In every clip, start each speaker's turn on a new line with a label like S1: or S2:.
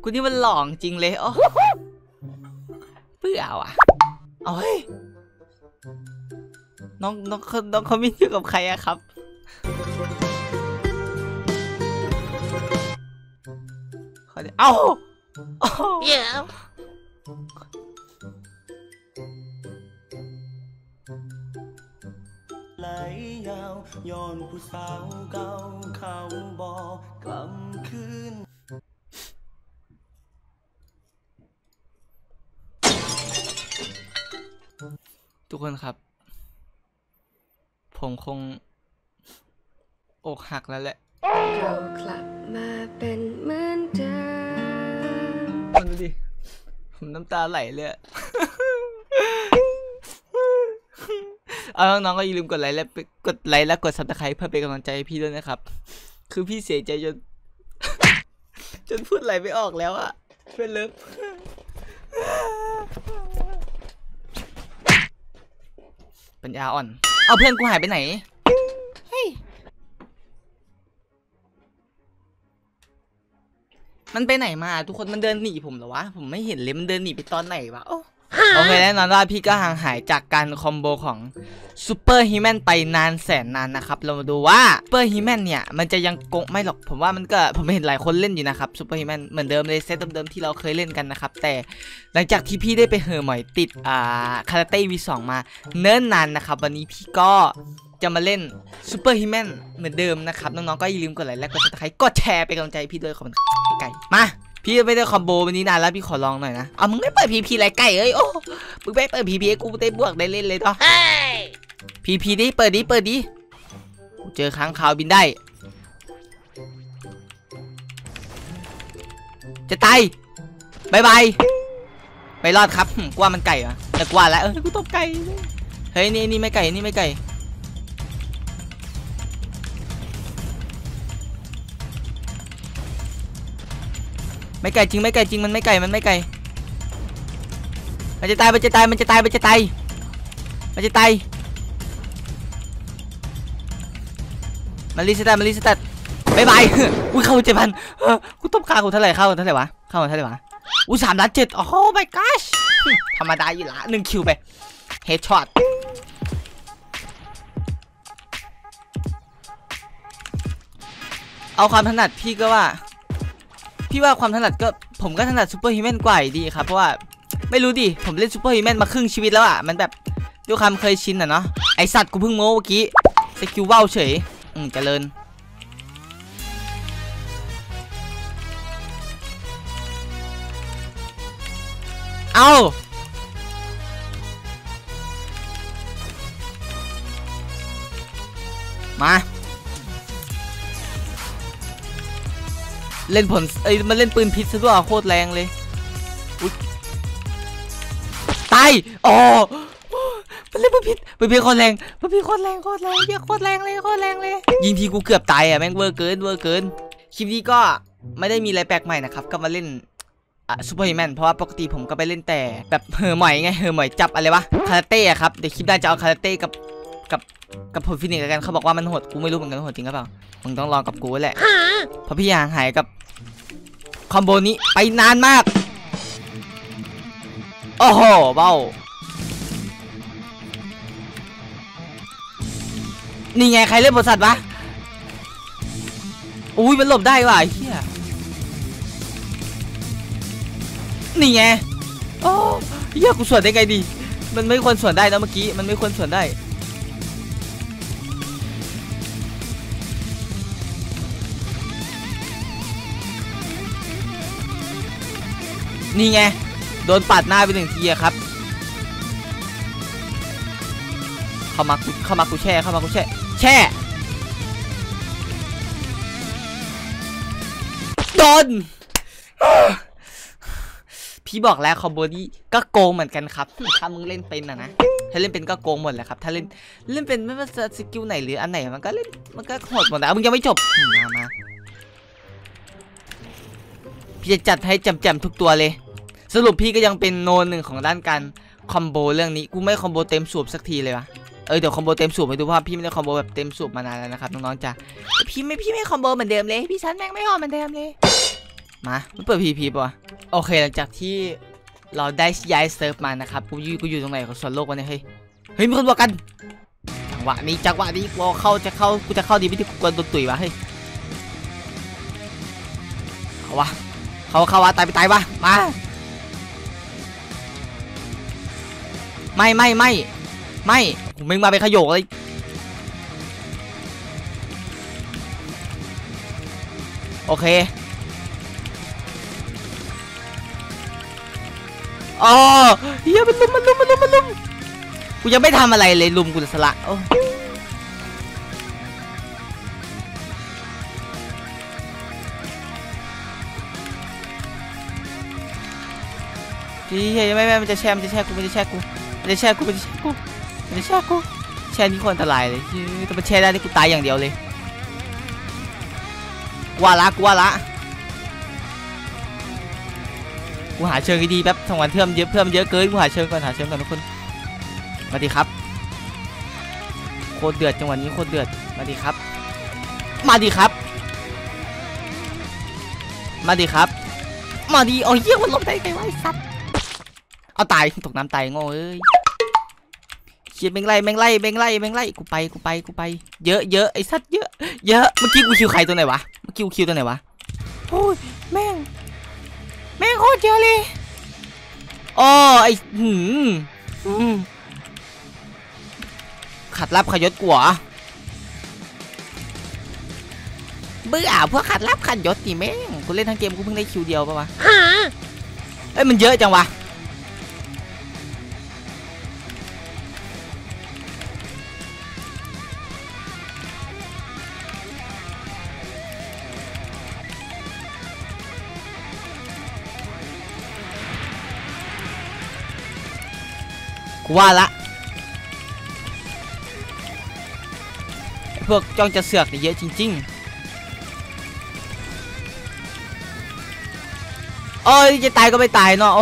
S1: กูนี่มันหลองจริงเลยโอ้เบื่อว่ะเอาเฮ้ยน้องเขาไม่อยู่กับใครอะครับเอ้าเดี๋ยว
S2: ไหลยาวย้อนผู้สาวเก่าเขาบอกกลับคืน
S1: ทุกคนครับผมคงอกหักแล้วแหละ
S3: เรากลับมาเป็นเหมือนเดิม
S1: ดูดิผมน้ำตาไหลเลยเอาน้องๆก็อย่าลืมกดไลค์และกดซับสไครป์เพื่อเป็นกำลังใจให้พี่ด้วยนะครับคือพี่เสียใจจนพูดอะไรไม่ออกแล้วอะเพื่อนเลิฟปัญญาอ่อนเอาเพื่อนกูหายไปไหนเฮ้ยมันไปไหนมาทุกคนมันเดินหนีผมเหรอวะผมไม่เห็นเลยมันเดินหนีไปตอนไหนวะโอเคแน่นอนว่าพี่ก็ห่างหายจากการคอมโบของซูเปอร์ฮีแมนไปนานแสนนานนะครับเรามาดูว่าซูเปอร์ฮีแมนเนี่ยมันจะยังโกงไม่หรอกผมว่ามันก็ผมเห็นหลายคนเล่นอยู่นะครับซูเปอร์ฮีแมนเหมือนเดิมเลยเซตเดิมๆที่เราเคยเล่นกันนะครับแต่หลังจากที่พี่ได้ไปเหอหมอยติดคาราเต้ V2 มาเนิ่นนานนะครับวันนี้พี่ก็จะมาเล่นซูเปอร์ฮีแมนเหมือนเดิมนะครับน้องๆก็อย่าลืมกดไลค์และกดซับสไครป์กดแชร์เป็นกำลังใจพี่ด้วยขอบคุณไก่มาพี่ไม่ได้คอมโบวันนี้นานแล้วพี่ขอลองหน่อยนะเอามึงไม่เปิดพีไรไก่เอ้ยโอ้มึงไม่เปิดพีกูได้บวกได้เล่นเลยต่อพีดิเปิดดิเจอค้างคาวบินได้จะตายบายไม่รอดครับกว่ามันไก่เหรอแต่กว่าแล้วกูตบไก่เฮ้ยนี่ไม่ไก่ไม่ไก่จริงมันไม่ไก่มันจะตายมันรีสตาร์บายอุ้ยเข้า7,000กูตบค่ากูเท่าไหร่วะอุ้ย3,700,000โอ้โห my gosh ธรรมดาอยู่ละ1 คิวไปเฮดช็อตเอาความถนัดพี่ว่าความถนัดก็ผมก็ถนัดซูเปอร์ฮีแมนกว่าดีครับเพราะว่าไม่รู้ดิผมเล่นซูเปอร์ฮีแมนมาครึ่งชีวิตแล้วอ่ะมันแบบด้วยความเคยชินอ่ะเนาะไอสัตว์กูเพิ่งโม้เมื่อกี้สกิลว่าวเฉยเจริญเอามาเล่นผลมันเล่นปืนพิษซะด้วยโคตรแรงเลยตายอ๋อมันเล่นปืนพิษโคตรแรงเหี้ยโคตรแรงเลยยิงทีกูเกือบตายอ่ะแม่งเวอร์เกินคลิปนี้ก็ไม่ได้มีอะไรแปลกใหม่นะครับก็มาเล่นซูเปอร์ฮีแมนเพราะว่าปกติผมก็ไปเล่นแต่แบบเหอหมอยจับอะไรวะคาราเต้ครับเดี๋ยวคลิปหน้าจะเอาคาราเต้กับผลฟินิกกันเขาบอกว่ามันโหดกูไม่รู้เหมือนกันโหดจริงหรือเปล่ามึงต้องลองกับกูแหละเพราะพี่ห่างหายกับคอมโบนี้ไปนานมากโอ้โหเบ้านี่ไงใครเล่นบทสัตว์วะอุ้ยมันหลบได้ว่ะเฮียนี่ไงโอ้เฮียกูสวนได้ไงดีมันไม่ควรสวนได้นะเมื่อกี้มันไม่ควรสวนได้นี่ไงโดนปัดหน้าไป1 ทีครับเข้ามากูแช่โดนพี่บอกแล้วคอมโบนี้ก็โกงเหมือนกันครับถ้ามึงเล่นเป็นนะถ้าเล่นเป็นก็โกงหมดแหละครับถ้าเล่นเป็นไม่ว่าสกิลไหนหรืออันไหนมันก็โหดหมดแล้วมึงยังไม่จบมาพี่จะจัดให้แจ่มๆทุกตัวเลยสรุปพี่ก็ยังเป็นโนน1ของด้านการคอมโบเรื่องนี้กูไม่คอมโบเต็มสูบสักทีเลยวะเดี๋ยวคอมโบเต็มสูบไปดูเพราะพี่ไม่ได้คอมโบแบบเต็มสูบมานานแล้วนะครับน้องๆจ้ะพี่ไม่คอมโบเหมือนเดิมเลยพี่ชั้นแม่งไม่ออกเหมือนเดิมเลยมาไม่เปิดพีป่ะโอเคหลังจากที่เราได้ย้ายเซิร์ฟมานะครับกูอยู่ตรงไหนของส่วนโลกวะเนี่ยเฮ้ยมีคนบอกกันจังหวะนี้กูจะเข้าดีไม่ที่กูกวนโดนตุ๋ยวะเฮ้ยเขาวะตายวะมาไม่มึงมาเป็นขยโยกเลยโอเคอ๋อเฮียมันลุมกูยังไม่ทำอะไรเลยลุมกูจะสละโอ้พี่เฮ้ยไม่มันจะแช่กูแช่นี่คนอันตรายเลยแต่มันแช่ได้นี่กูตายอย่างเดียวเลยกว่าละกูหาเชิงดีแป๊บสองวันเพิ่มเยอะเกินกูหาเชิงก่อนทุกคนมาดีครับโคตรเดือดจังหวะนี้โคตรเดือดมาดีครับโอ้ยเหี้ยมันลบได้ไงวะไอ้สัตว์เอาตายตกน้ำตายโง่เอ้ยเชี่ยแม่งไล่กูไปเยอะไอ้สัตว์เยอะเมื่อกี้กูคิวใครตัวไหนวะโอ้ยแม่งโคตรเยอะเลยอ๋อไอ้ขัดรับขยศกว่าเบื่อพวกขัดรับขัดยศตีแม่งกูเล่นทั้งเกมกูเพิ่งได้คิวเดียวปะวะเอ้ยมันเยอะจังวะกูว่าละพวกจ้องจะเสือกเยอะจริงๆโอ้ยจะตายก็ไม่ตายเนาะโอ้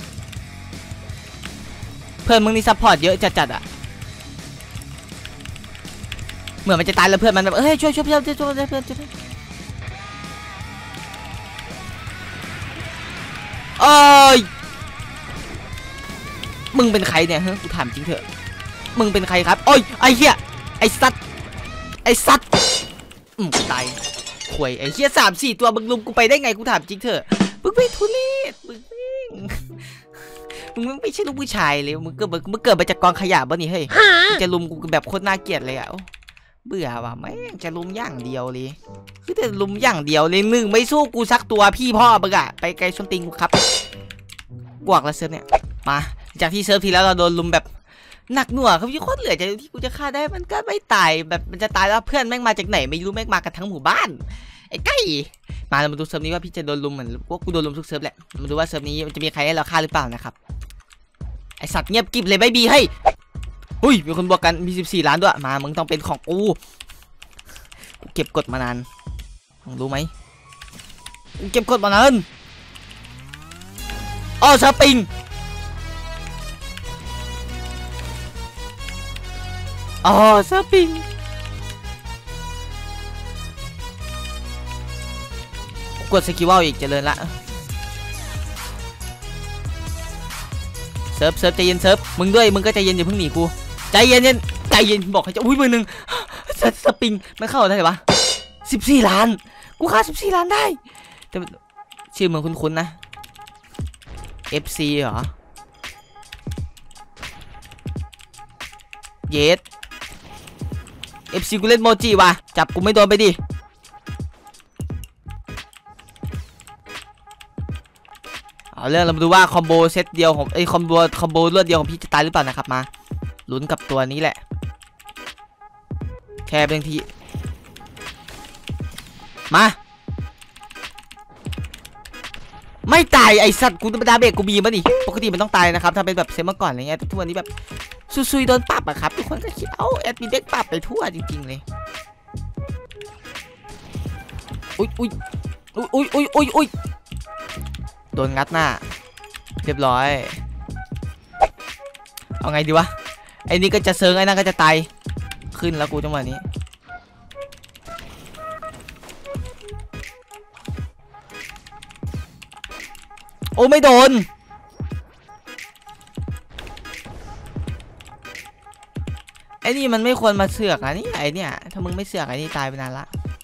S1: เพื่อนมึงนี่ซัพพอร์ตเยอะจัดอะเหมือนมันจะตายแล้วเพื่อนมันแบบเฮ้ยช่วยเพื่อนโอ้ยมึงเป็นใครเนี่ยฮะกูถามจริงเถอะมึงเป็นใครครับโอ้ยไอ้เหี้ยไอ้สัตว์ตายข่วยไอ้เหี้ย3-4ตัวมึงลุมกูไปได้ไงกูถามจริงเถอะมึงไม่ทุเรศมึงไม่ใช่ลูกผู้ชายเลยมึงเกิดมาจากกองขยะบ่นี่เฮ้ยจะลุมกูแบบโคตรน่าเกลียดเลยอะเบื่อว่ะแม่งจะลุมอย่างเดียวเลยคือแต่ลุมอย่างเดียวเลยมึงไม่สู้กูสักตัวพี่พ่อมึงอะไปไกลชนติงกูครับกวกแล้วเซิร์ฟเนี่ยมาจากที่เซิร์ฟทีแล้วเราโดนลุมแบบหนักหน่วงครับพี่โคตรเหลือใจที่กูจะฆ่าได้มันก็ไม่ตายแบบมันจะตายแล้วเพื่อนแม่งมาจากไหนไม่รู้แม่งมากันทั้งหมู่บ้านไอ้ไก่มาเรามาดูเซิร์ฟนี้ว่าพี่จะโดนลุมเหมือนพวกกูโดนลุมทุกเซิร์ฟแหละมาดูว่าเซิร์ฟนี้มันจะมีใครให้เราฆ่าหรือเปล่านะครับไอสัตว์เงียบกริบเลยไม่บีให้หุ้ยมีคนบอกกันมี14 ล้านด้วยมามึงต้องเป็นของกูเก็บกดมานานมึงรู้ไหมเก็บกดมานานอ๋อสปริงอ๋อสปริงกดสกิลว่าอีกเจริญละเซิร์ฟใจเย็นเซิร์ฟมึงด้วยมึงก็ใจเย็นอย่าเพิ่งหนีกูใจเย็นบอกให้เจ้าอุ้ยมือหนึ่งสปริงมันเข้าได้ไหมวะ14 ล้านกูฆ่า14 ล้านได้แต่ชื่อเมืองคุ้นๆนะ FC เหรอเยส FC กูเล่นโมจิว่ะจับกูไม่โดนไปดิเอาเรื่องเรามาดูว่าคอมโบเซตเดียวของคอมโบรวดเดียวของพี่จะตายหรือเปล่านะครับมาลุ้นกับตัวนี้แหละแค่บางทีมาไม่ตายไอสัตว์กูธรรมดาเบรกกูบีมาดิปกติมันต้องตายนะครับถ้าเป็นแบบเซมเมื่อก่อนอะไรเงี้ยทุกวันนี้แบบซุยโดนปรับอะครับทุกคนก็คิดแอดมินเด็กปรับไปทั่วจริงๆเลยอุ้ยโดนงัดหน้าเรียบร้อยเอาไงดีวะไอ้นี่ก็จะเซิร์งไอ้นั่นก็จะตายขึ้นแล้วกูจังหวะนี้โอ้ไม่โดนไอ้นี่มันไม่ควรมาเสือกนะนี่ไอ้เนี่ยถ้ามึงไม่เสือกไอ้นี่ตายไปนานละ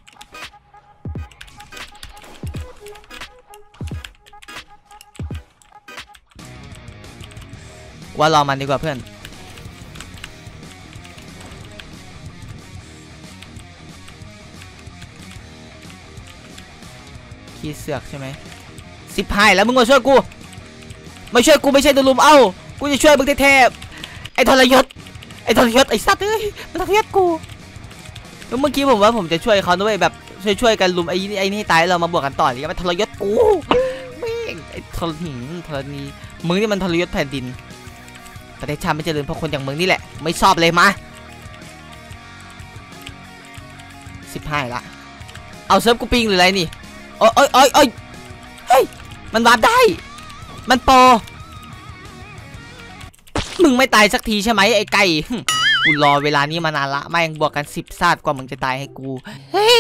S1: ว่ารอมันดีกว่าเพื่อนขี้เสือกใช่ไหม15แล้วมึงมาช่วยกูไม่ช่วยกูไม่ใช่โดนลุมเอ้ากูจะช่วยมึงแท้ๆไอ้ทรยศไอ้สัตว์เอ้ยมันทรยศกูแล้วเมื่อกี้ผมว่าผมจะช่วยเขาด้วยแบบช่วยกันลุมไอ้นี่ให้ตายเรามาบวกกันต่อเลยมันทรยศกูไม่ไอ้ทรณีมึงนี่มันทรยศแผ่นดินประเทศชาติไม่เจริญเพราะคนอย่างมึงนี่แหละไม่ชอบเลยมา15ละเอาเซิร์ฟกูปิงหรืออะไรนี่โอ้ยเฮ้ยมันวาร์ปได้มันโปมึงไม่ตายสักทีใช่ไหมไอ้ไก่กูรอเวลานี้มานานละไม่ยังบวกกัน10 ชาติกว่ามึงจะตายให้กูเฮ้ย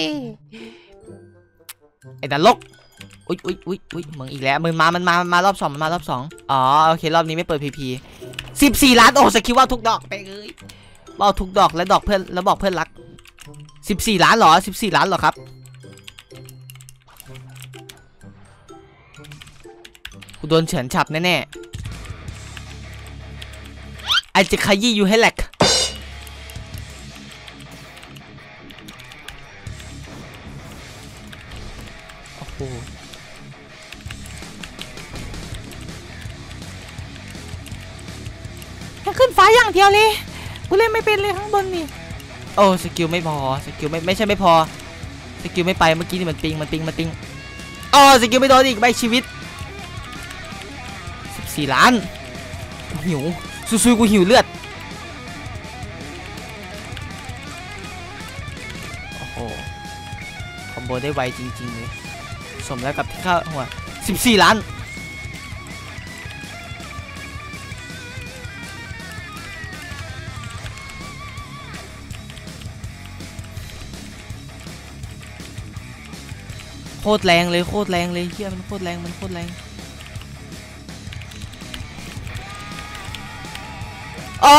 S1: ไอ้นรกอุ้ยมึงอีกแล้วมันมารอบ2มันมารอบ2อ๋อโอเครอบนี้ไม่เปิดพี14 ล้านโอ้สกิลว่าทุกดอกไปเลยว่าทุกดอกและดอกเพื่อนแล้วบอกเพื่อนรัก14 ล้านเหรอ14 ล้านเหรอครับกูโดนเฉือนฉับแน่ๆไอจะขยี้อยู่ให้แหลกโอ้โหแค่ขึ้นฟ้าอย่างเดียวเลยกูเล่นไม่เป็นเลยข้างบนนี่โอ้สกิลไม่พอสกิลไม่ใช่ไม่พอสกิลไม่ไปเมื่อกี้นี่มันปิงอ๋อสกิลไม่โดนอีกใบชีวิต14 ล้านกูหิวซุยกูหิวเลือดโอ้โหคอมโบได้ไวจริงๆเลยสมแล้วกับที่ข้าหัว14 ล้านโคตรแรงเลยเฮียมันโคตรแรงอ๋อ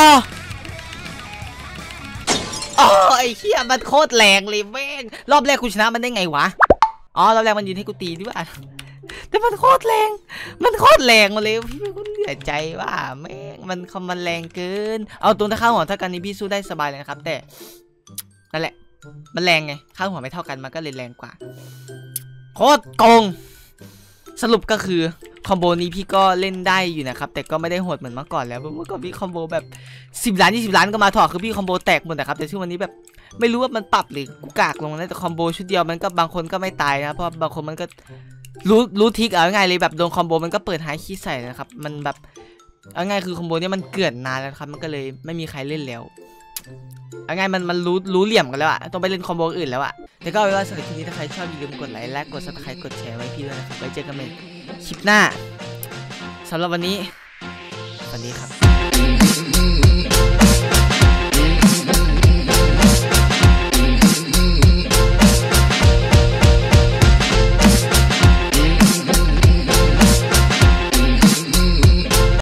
S1: ไอ้เหี้ยมันโคตรแรงเลยแม่งรอบแรกกูชนะมันได้ไงวะอ๋อรอบแรกมันยืนให้กูตีด้วยแต่มันโคตรแรงมาเลยพี่กูเหนื่อยใจว่าแม่งมันแรงเกินเอาตัวถ้าข้าวหัวเท่ากันนี่พี่สู้ได้สบายเลยนะครับแต่นั่นแหละมันแรงไงข้าวหัวไม่เท่ากันมันก็เลยแรงกว่าโคตรโกงสรุปก็คือคอมโบนี้พี่ก็เล่นได้อยู่นะครับแต่ก็ไม่ได้โหดเหมือนเมื่อก่อนแล้วเมื่อก่อนพี่คอมโบแบบ10 ล้าน20 ล้านก็มาถอดคือพี่คอมโบแตกหมดนะครับแต่ช่วงวันนี้แบบไม่รู้ว่ามันปรับหรือกูกากลงนะแต่คอมโบชุดเดียวมันก็บางคนก็ไม่ตายนะเพราะบางคนมันก็รู้ทิกเอาง่ายเลยแบบโดนคอมโบมันก็เปิดหายขี้ใส่นะครับมันแบบเอาง่ายคือคอมโบนี้มันเกลื่อนนานแล้วครับมันก็เลยไม่มีใครเล่นแล้วเอาง่ายมันรู้เหลี่ยมกันแล้วอะต้องไปเล่นคอมโบอื่นแล้วอะแต่ก็เอาไว้ว่าสำหรับคลิปนี้ถ้าใครชอบอย่าลืมกดไลค์และกด Subscribe กดแชร์ไว้พี่ด้วยนะครับไว้เจอกันใหม่คลิปหน้าสำหรับวันนี้สวัสดีครับ